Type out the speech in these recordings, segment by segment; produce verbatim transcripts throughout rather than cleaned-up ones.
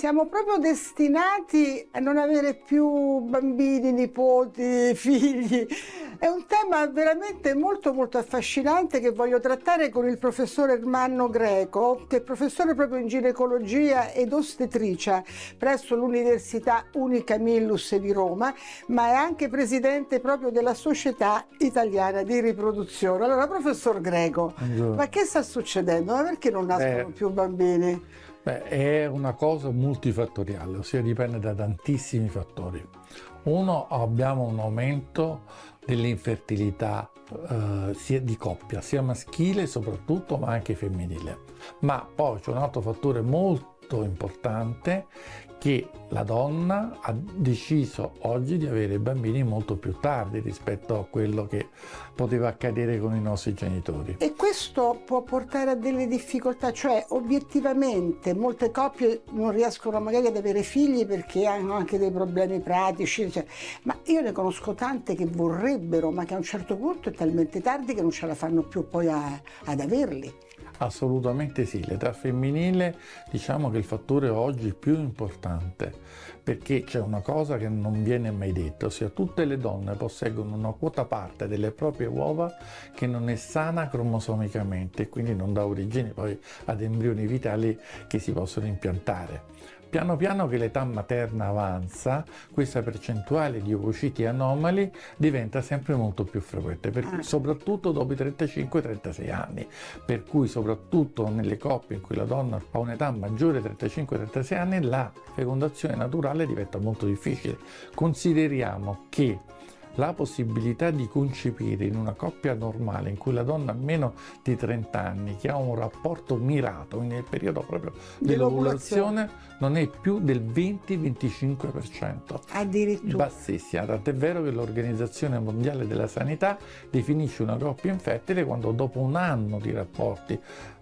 siamo proprio destinati a non avere più bambini, nipoti, figli. È un tema veramente molto molto affascinante che voglio trattare con il professor Ermanno Greco, che è professore proprio in ginecologia ed ostetricia presso l'Università Unica Millus di Roma, ma è anche presidente proprio della Società Italiana di Riproduzione. Allora, professor Greco, Buongiorno. ma che sta succedendo? Ma perché non nascono Eh, più bambini? Beh, è una cosa multifattoriale, ossia dipende da tantissimi fattori. Uno, abbiamo un aumento dell'infertilità eh, sia di coppia, sia maschile soprattutto, ma anche femminile. Ma poi c'è un altro fattore molto importante, che la donna ha deciso oggi di avere bambini molto più tardi rispetto a quello che poteva accadere con i nostri genitori. E questo può portare a delle difficoltà, cioè obiettivamente molte coppie non riescono magari ad avere figli perché hanno anche dei problemi pratici, cioè, ma io ne conosco tante che vorrebbero, ma che a un certo punto è talmente tardi che non ce la fanno più poi a, ad averli. Assolutamente sì, l'età femminile diciamo che è il fattore oggi più importante, perché c'è una cosa che non viene mai detta, ossia tutte le donne posseggono una quota parte delle proprie uova che non è sana cromosomicamente e quindi non dà origine poi ad embrioni vitali che si possono impiantare. Piano piano che l'età materna avanza, questa percentuale di ovociti anomali diventa sempre molto più frequente, per, soprattutto dopo i trentacinque trentasei anni, per cui soprattutto nelle coppie in cui la donna ha un'età maggiore di trentacinque trentasei anni la fecondazione naturale diventa molto difficile. Consideriamo che la possibilità di concepire in una coppia normale in cui la donna ha meno di trenta anni, che ha un rapporto mirato nel periodo proprio dell'ovulazione, non è più del venti venticinque per cento. Addirittura. Bassissima, tant'è vero che l'Organizzazione Mondiale della Sanità definisce una coppia infertile quando dopo un anno di rapporti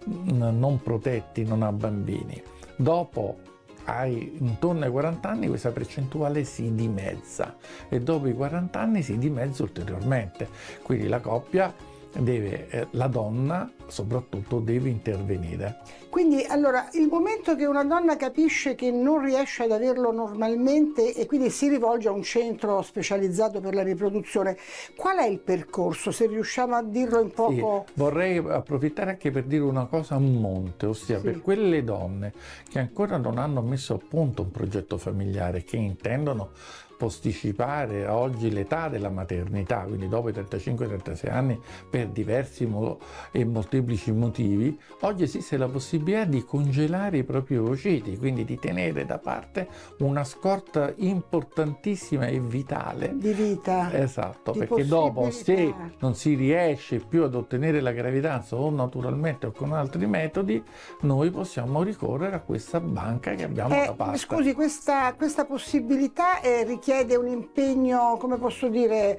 non protetti non ha bambini. Dopo hai intorno ai quaranta anni questa percentuale si dimezza e dopo i quaranta anni si dimezza ulteriormente, quindi la coppia deve, eh, la donna soprattutto deve intervenire. Quindi allora il momento che una donna capisce che non riesce ad averlo normalmente e quindi si rivolge a un centro specializzato per la riproduzione, qual è il percorso, se riusciamo a dirlo in poco? Sì, vorrei approfittare anche per dire una cosa a monte, ossia sì, per quelle donne che ancora non hanno messo a punto un progetto familiare, che intendono posticipare a oggi l'età della maternità, quindi dopo i trentacinque trentasei anni per diversi mo e molteplici motivi, oggi esiste la possibilità di congelare i propri ovociti, quindi di tenere da parte una scorta importantissima e vitale di vita. Esatto, perché dopo se non si riesce più ad ottenere la gravidanza o naturalmente o con altri metodi, noi possiamo ricorrere a questa banca che abbiamo eh, da parte. Scusi, questa, questa possibilità eh, richiede chiede un impegno, come posso dire,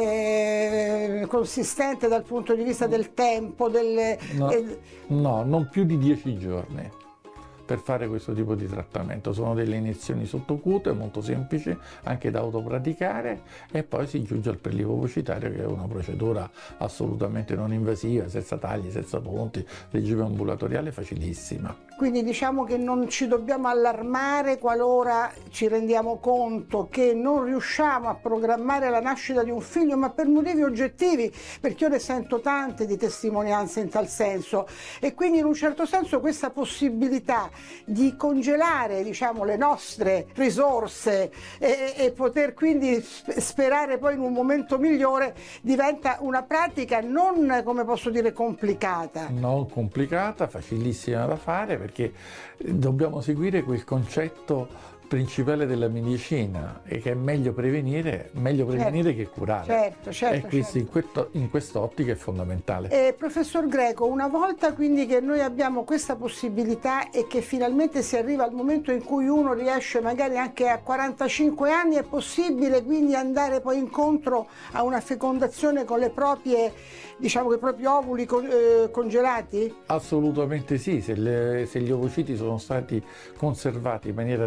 eh, consistente dal punto di vista del tempo? Del, no, eh... no, non più di dieci giorni per fare questo tipo di trattamento. Sono delle iniezioni sottocute molto semplici, anche da autopraticare, e poi si giunge al prelievo ovocitario, che è una procedura assolutamente non invasiva, senza tagli, senza ponti, regime ambulatoriale facilissima. Quindi diciamo che non ci dobbiamo allarmare qualora ci rendiamo conto che non riusciamo a programmare la nascita di un figlio, ma per motivi oggettivi, perché io ne sento tante di testimonianze in tal senso, e quindi in un certo senso questa possibilità di congelare, diciamo, le nostre risorse e, e poter quindi sperare poi in un momento migliore diventa una pratica non, come posso dire, complicata. Non complicata, facilissima da fare, perché dobbiamo seguire quel concetto principale della medicina, e che è meglio prevenire, meglio prevenire certo, che curare. Certo, certo, e questo, certo. in quest'ottica è fondamentale. Eh, professor Greco, una volta quindi che noi abbiamo questa possibilità e che finalmente si arriva al momento in cui uno riesce magari anche a quarantacinque anni, è possibile quindi andare poi incontro a una fecondazione con le proprie, diciamo, con i propri ovuli con, eh, congelati? Assolutamente sì, se, le, se gli ovociti sono stati conservati in maniera adeguata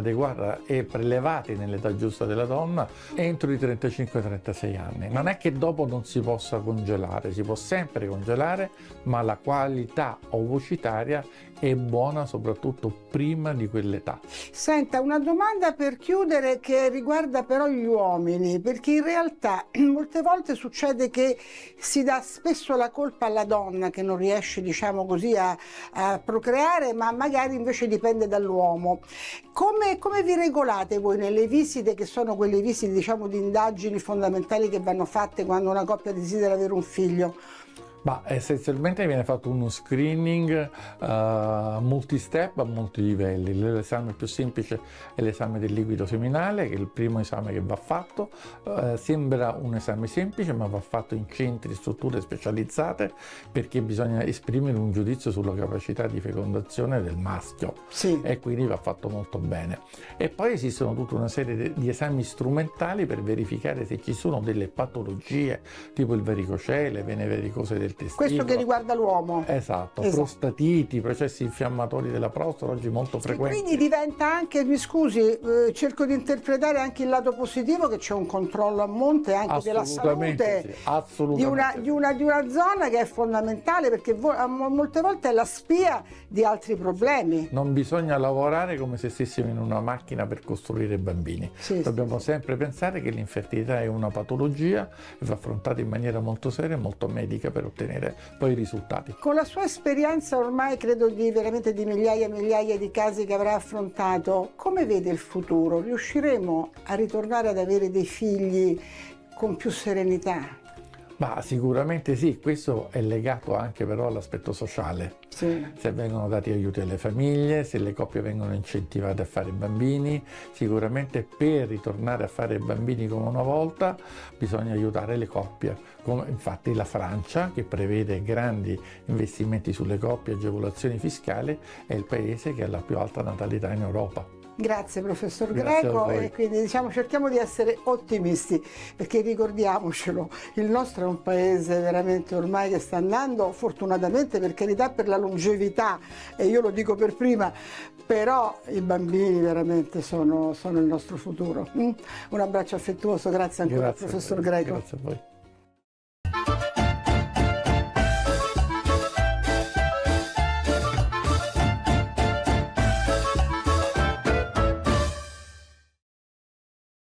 giusta e prelevati nell'età giusta della donna entro i trentacinque trentasei anni. Non è che dopo non si possa congelare, si può sempre congelare, ma la qualità ovocitaria è buona soprattutto prima di quell'età. Senta, una domanda per chiudere che riguarda però gli uomini, perché in realtà molte volte succede che si dà spesso la colpa alla donna che non riesce, diciamo così, a, a procreare, ma magari invece dipende dall'uomo. Come, come vi regolate voi nelle visite, che sono quelle visite, diciamo, di indagini fondamentali che vanno fatte quando una coppia desidera avere un figlio? Ma essenzialmente viene fatto uno screening uh, multi-step a molti livelli. L'esame più semplice è l'esame del liquido seminale, che è il primo esame che va fatto. Uh, sembra un esame semplice, ma va fatto in centri e strutture specializzate, perché bisogna esprimere un giudizio sulla capacità di fecondazione del maschio, sì. E quindi va fatto molto bene. E poi esistono tutta una serie di esami strumentali per verificare se ci sono delle patologie, tipo il varicocele, vene varicose del testicolo. Questo che riguarda l'uomo. Esatto, esatto, prostatiti, processi infiammatori della prostata, oggi molto frequenti. E quindi diventa anche, mi scusi, eh, cerco di interpretare anche il lato positivo, che c'è un controllo a monte anche della salute, sì, assolutamente di, una, sì. di, una, di una zona che è fondamentale, perché molte volte è la spia di altri problemi. Non bisogna lavorare come se stessimo in una macchina per costruire bambini. Sì, Dobbiamo sì, sempre pensare che l'infertilità è una patologia e va affrontata in maniera molto seria e molto medica per ottenere poi i risultati. Con la sua esperienza ormai credo di veramente di migliaia e migliaia di casi che avrà affrontato, come vede il futuro? Riusciremo a ritornare ad avere dei figli con più serenità? Ma sicuramente sì, questo è legato anche però all'aspetto sociale. Sì. Se vengono dati aiuti alle famiglie, se le coppie vengono incentivate a fare bambini, sicuramente per ritornare a fare bambini come una volta bisogna aiutare le coppie. Come infatti la Francia, che prevede grandi investimenti sulle coppie, agevolazioni fiscali, è il paese che ha la più alta natalità in Europa. Grazie professor Grazie Greco, e quindi diciamo cerchiamo di essere ottimisti, perché ricordiamocelo, il nostro è un paese veramente ormai che sta andando, fortunatamente, per carità, per la longevità, e io lo dico per prima, però i bambini veramente sono, sono il nostro futuro. Un abbraccio affettuoso, grazie ancora Grazie al professor Greco. Grazie a voi.